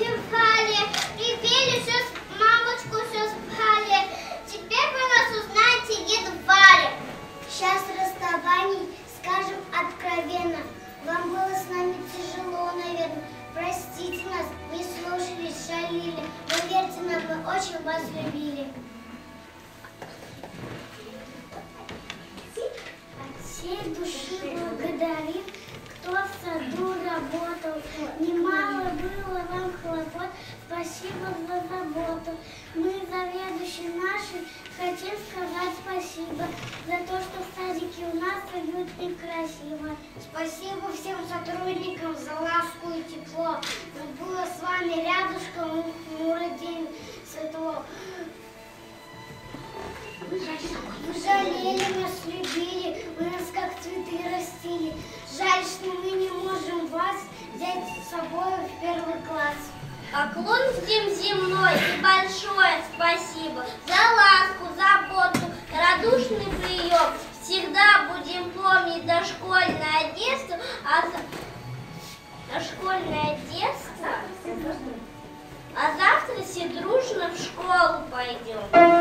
напевали, припели, все, мамочку все спали. Теперь вы нас узнаете едва ли. Сейчас расставаний скажем откровенно. Вам было с нами тяжело, наверное. Простите нас, не слушались, жалели. Но верьте нам, мы очень вас любили. От всей души благодарим, кто в саду работал. Немало было вам хлопот, спасибо за заботу. Мы, заведующие наши, хотим сказать спасибо за то, что в садике у нас уютно и красиво. Спасибо всем сотрудникам за ласку и тепло. Но было с вами рядышком хмурый день светло. Вы жалели нас, любили, вы нас как цветы растили. Жаль, что мы не можем вас взять с собой в первый класс. Поклон всем земной и большое спасибо за ласку, заботу, радушный прием. Всегда будем помнить дошкольное детство, а завтра все дружно в школу пойдем.